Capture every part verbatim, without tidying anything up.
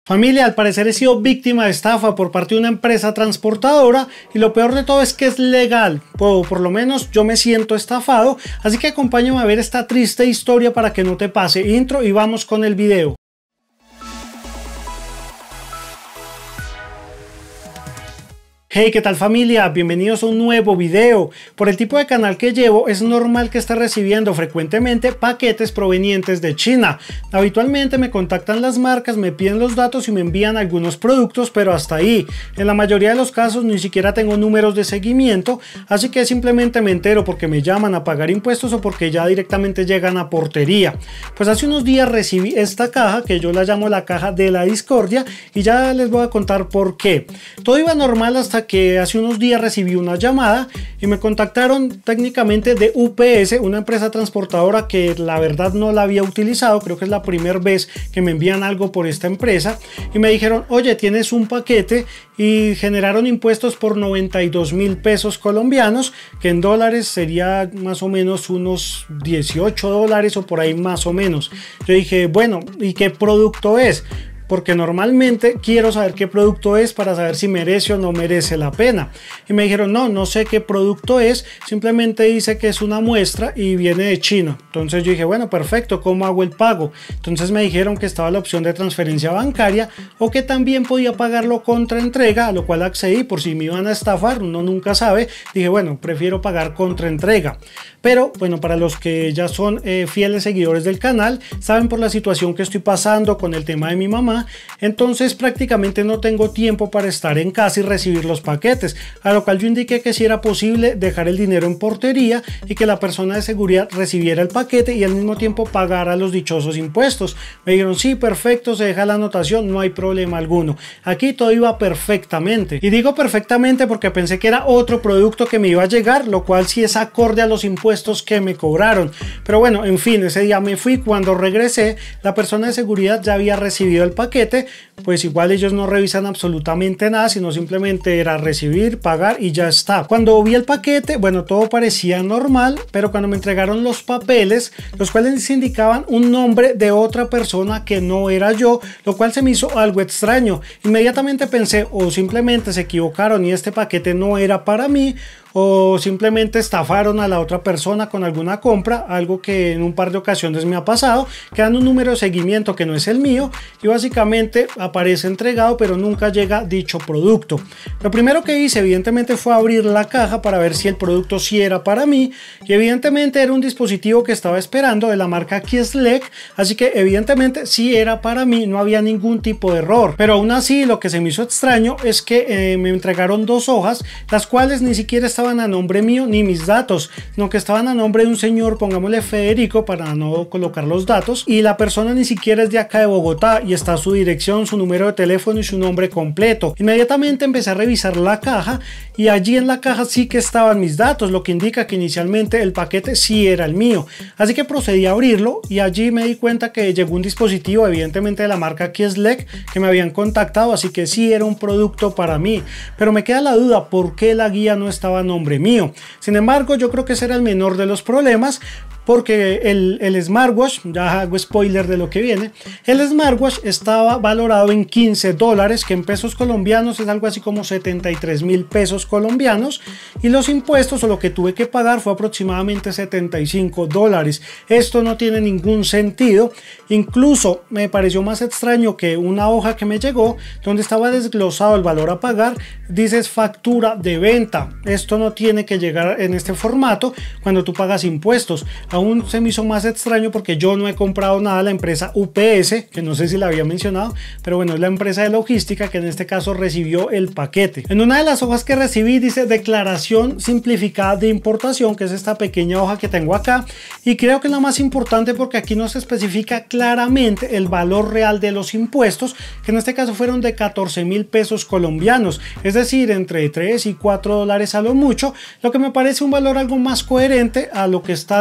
Familia, al parecer he sido víctima de estafa por parte de una empresa transportadora y lo peor de todo es que es legal, o por lo menos yo me siento estafado, así que acompáñame a ver esta triste historia para que no te pase. Intro y vamos con el video. Hey, ¿qué tal familia? Bienvenidos a un nuevo video. Por el tipo de canal que llevo, es normal que esté recibiendo frecuentemente paquetes provenientes de China. Habitualmente me contactan las marcas, me piden los datos y me envían algunos productos, pero hasta ahí. En la mayoría de los casos ni siquiera tengo números de seguimiento, así que simplemente me entero porque me llaman a pagar impuestos o porque ya directamente llegan a portería. Pues hace unos días recibí esta caja, que yo la llamo la caja de la discordia, y ya les voy a contar por qué. Todo iba normal hasta que hace unos días recibí una llamada y me contactaron técnicamente de U P S, una empresa transportadora que la verdad no la había utilizado, creo que es la primera vez que me envían algo por esta empresa, y me dijeron: oye, tienes un paquete, y generaron impuestos por noventa y dos mil pesos colombianos, que en dólares sería más o menos unos dieciocho dólares o por ahí más o menos. Yo dije, bueno, ¿y qué producto es? Porque normalmente quiero saber qué producto es para saber si merece o no merece la pena. Y me dijeron, no, no sé qué producto es, simplemente dice que es una muestra y viene de China. Entonces yo dije, bueno, perfecto, ¿cómo hago el pago? Entonces me dijeron que estaba la opción de transferencia bancaria o que también podía pagarlo contra entrega, a lo cual accedí por si me iban a estafar, uno nunca sabe. Dije, bueno, prefiero pagar contra entrega. Pero bueno, para los que ya son eh, fieles seguidores del canal, saben por la situación que estoy pasando con el tema de mi mamá, entonces prácticamente no tengo tiempo para estar en casa y recibir los paquetes, a lo cual yo indiqué que si era posible dejar el dinero en portería y que la persona de seguridad recibiera el paquete y al mismo tiempo pagara los dichosos impuestos. Me dijeron, sí, perfecto, se deja la anotación, no hay problema alguno. Aquí todo iba perfectamente, y digo perfectamente porque pensé que era otro producto que me iba a llegar, lo cual sí es acorde a los impuestos que me cobraron. Pero bueno, en fin, ese día me fui. Cuando regresé, la persona de seguridad ya había recibido el paquete. Pues igual ellos no revisan absolutamente nada, sino simplemente era recibir, pagar y ya está. Cuando vi el paquete, bueno, todo parecía normal, pero cuando me entregaron los papeles, los cuales indicaban un nombre de otra persona que no era yo, lo cual se me hizo algo extraño. Inmediatamente pensé, o simplemente se equivocaron y este paquete no era para mí, o simplemente estafaron a la otra persona con alguna compra, algo que en un par de ocasiones me ha pasado, que dan un número de seguimiento que no es el mío y básicamente aparece entregado pero nunca llega dicho producto. Lo primero que hice evidentemente fue abrir la caja para ver si el producto sí era para mí, y evidentemente era un dispositivo que estaba esperando de la marca Kieslek, así que evidentemente sí era para mí, no había ningún tipo de error. Pero aún así lo que se me hizo extraño es que eh, me entregaron dos hojas, las cuales ni siquiera estaban a nombre mío ni mis datos, sino que estaban a nombre de un señor, pongámosle Federico para no colocar los datos, y la persona ni siquiera es de acá de Bogotá, y está su dirección, su número de teléfono y su nombre completo. Inmediatamente empecé a revisar la caja y allí en la caja sí que estaban mis datos, lo que indica que inicialmente el paquete sí era el mío. Así que procedí a abrirlo y allí me di cuenta que llegó un dispositivo evidentemente de la marca Kieslek que me habían contactado, así que sí era un producto para mí. Pero me queda la duda, ¿por qué la guía no estaba a nombre mío? Sin embargo, yo creo que ese era el menor de los problemas, porque el, el smartwatch, ya hago spoiler de lo que viene, el smartwatch estaba valorado en quince dólares, que en pesos colombianos es algo así como setenta y tres mil pesos colombianos, y los impuestos o lo que tuve que pagar fue aproximadamente setenta y cinco dólares. Esto no tiene ningún sentido. Incluso me pareció más extraño que una hoja que me llegó donde estaba desglosado el valor a pagar, dice factura de venta. Esto no tiene que llegar en este formato cuando tú pagas impuestos. Aún se me hizo más extraño porque yo no he comprado nada a la empresa U P S, que no sé si la había mencionado, pero bueno, es la empresa de logística que en este caso recibió el paquete. En una de las hojas que recibí dice declaración simplificada de importación, que es esta pequeña hoja que tengo acá, y creo que es la más importante porque aquí no se especifica claramente el valor real de los impuestos, que en este caso fueron de catorce mil pesos colombianos, es decir, entre tres y cuatro dólares a lo mucho, lo que me parece un valor algo más coherente a lo que está declarado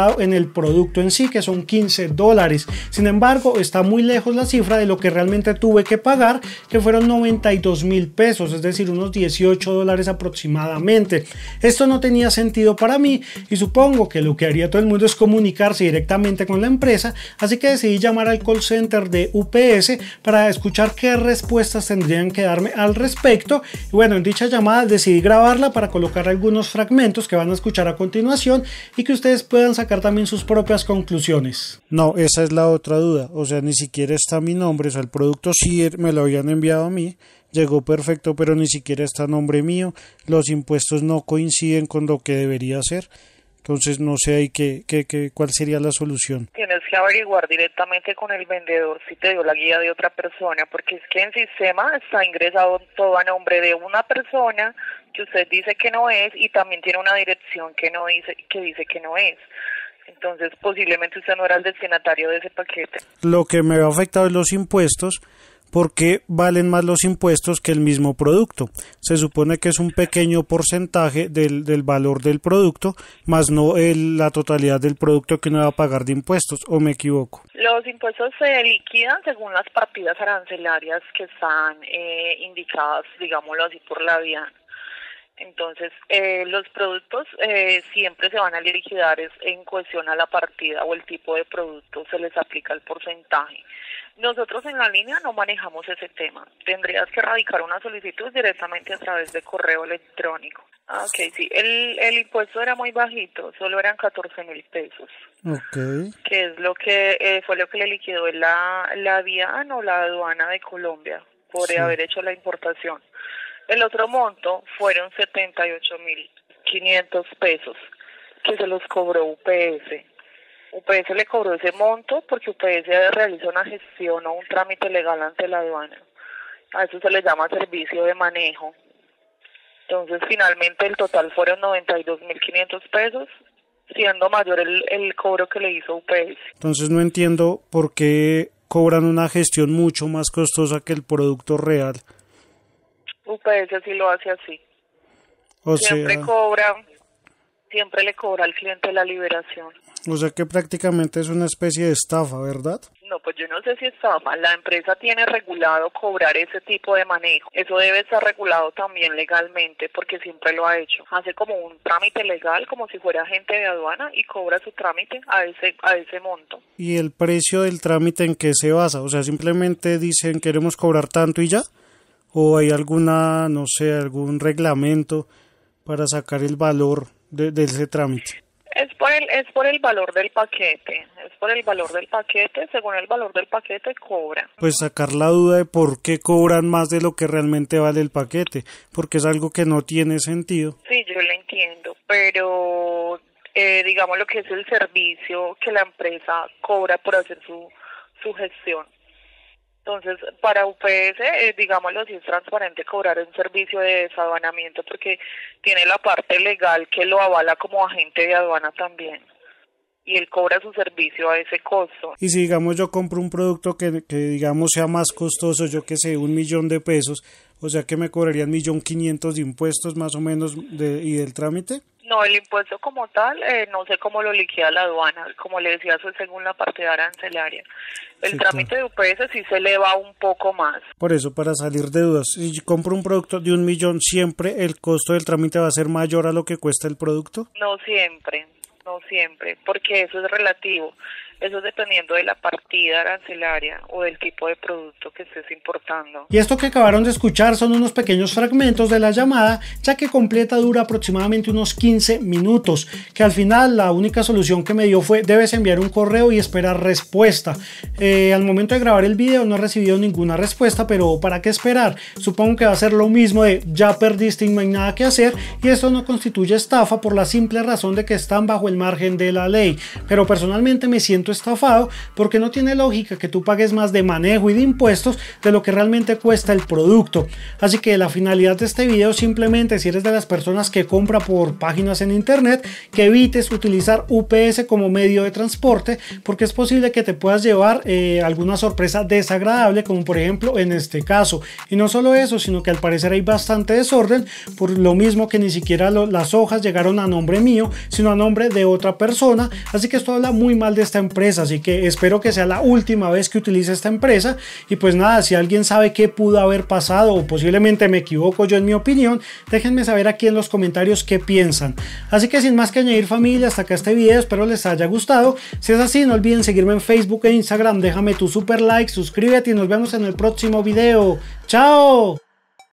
enfocado en el producto en sí, que son quince dólares. Sin embargo, está muy lejos la cifra de lo que realmente tuve que pagar, que fueron noventa y dos mil pesos, es decir, unos dieciocho dólares aproximadamente. Esto no tenía sentido para mí y supongo que lo que haría todo el mundo es comunicarse directamente con la empresa, así que decidí llamar al call center de U P S para escuchar qué respuestas tendrían que darme al respecto. Y bueno, en dicha llamada decidí grabarla para colocar algunos fragmentos que van a escuchar a continuación y que ustedes puedan sacar también sus propias conclusiones. No, esa es la otra duda, o sea, ni siquiera está mi nombre, o sea, el producto sí me lo habían enviado a mí, llegó perfecto, pero ni siquiera está a nombre mío, los impuestos no coinciden con lo que debería ser. Entonces no sé ahí qué, qué, qué, cuál sería la solución. Tienes que averiguar directamente con el vendedor si te dio la guía de otra persona, porque es que en sistema está ingresado todo a nombre de una persona que usted dice que no es y también tiene una dirección que no dice que dice que no es. Entonces posiblemente usted no era el destinatario de ese paquete. Lo que me ha afectado es los impuestos, porque valen más los impuestos que el mismo producto. Se supone que es un pequeño porcentaje del, del valor del producto, más no el, la totalidad del producto que uno va a pagar de impuestos, ¿o me equivoco? Los impuestos se liquidan según las partidas arancelarias que están eh, indicadas, digámoslo así, por la DIAN. Entonces, eh, los productos eh, siempre se van a liquidar es en cuestión a la partida o el tipo de producto, se les aplica el porcentaje. Nosotros en la línea no manejamos ese tema. Tendrías que radicar una solicitud directamente a través de correo electrónico. Ah, ok, sí. El, el impuesto era muy bajito, solo eran catorce mil pesos. Okay. Que es lo que eh, fue lo que le liquidó la, la DIAN o la aduana de Colombia por sí. haber hecho la importación. El otro monto fueron setenta y ocho mil quinientos pesos que se los cobró U P S. U P S le cobró ese monto porque U P S realiza una gestión o un trámite legal ante la aduana. A eso se le llama servicio de manejo. Entonces, finalmente el total fueron noventa y dos mil quinientos pesos, siendo mayor el, el cobro que le hizo U P S. Entonces, no entiendo por qué cobran una gestión mucho más costosa que el producto real. U P S sí lo hace así. O siempre sea, cobra, siempre le cobra al cliente la liberación. O sea que prácticamente es una especie de estafa, ¿verdad? No, pues yo no sé si estafa. La empresa tiene regulado cobrar ese tipo de manejo. Eso debe estar regulado también legalmente porque siempre lo ha hecho. Hace como un trámite legal, como si fuera agente de aduana y cobra su trámite a ese, a ese monto. ¿Y el precio del trámite en qué se basa? O sea, simplemente dicen queremos cobrar tanto y ya. ¿O hay alguna, no sé, algún reglamento para sacar el valor de, de ese trámite? Es por el es por el valor del paquete, es por el valor del paquete, según el valor del paquete cobra. Pues sacar la duda de por qué cobran más de lo que realmente vale el paquete, porque es algo que no tiene sentido. Sí, yo lo entiendo, pero eh, digamos lo que es el servicio que la empresa cobra por hacer su, su gestión. Entonces, para U P S, eh, digámoslo así, es transparente cobrar un servicio de desaduanamiento porque tiene la parte legal que lo avala como agente de aduana también. Y él cobra su servicio a ese costo. Y si, digamos, yo compro un producto que, que digamos, sea más costoso, yo que sé, un millón de pesos, o sea que me cobrarían un millón quinientos de impuestos más o menos de, y del trámite. No, el impuesto como tal, eh, no sé cómo lo liquida la aduana, como le decía, eso es según la partida arancelaria. El sí, trámite claro. de U P S sí se eleva un poco más. Por eso, para salir de dudas, si compro un producto de un millón, ¿siempre el costo del trámite va a ser mayor a lo que cuesta el producto? No siempre, no siempre, porque eso es relativo. Eso es dependiendo de la partida arancelaria o del tipo de producto que estés importando. Y esto que acabaron de escuchar son unos pequeños fragmentos de la llamada, ya que completa dura aproximadamente unos quince minutos, que al final la única solución que me dio fue debes enviar un correo y esperar respuesta. Eh, al momento de grabar el video no he recibido ninguna respuesta, pero ¿para qué esperar? Supongo que va a ser lo mismo de ya perdiste y no hay nada que hacer, y esto no constituye estafa por la simple razón de que están bajo el margen de la ley, pero personalmente me siento siento estafado porque no tiene lógica que tú pagues más de manejo y de impuestos de lo que realmente cuesta el producto. Así que la finalidad de este video simplemente, si eres de las personas que compra por páginas en internet, que evites utilizar U P S como medio de transporte, porque es posible que te puedas llevar eh, alguna sorpresa desagradable, como por ejemplo en este caso. Y no solo eso, sino que al parecer hay bastante desorden, por lo mismo que ni siquiera lo, las hojas llegaron a nombre mío, sino a nombre de otra persona. Así que esto habla muy mal de esta empresa, así que espero que sea la última vez que utilice esta empresa. Y pues nada, si alguien sabe qué pudo haber pasado, o posiblemente me equivoco yo en mi opinión, déjenme saber aquí en los comentarios qué piensan. Así que sin más que añadir, familia, hasta acá este video, espero les haya gustado. Si es así, no olviden seguirme en Facebook e Instagram, déjame tu super like, suscríbete y nos vemos en el próximo video. ¡Chao!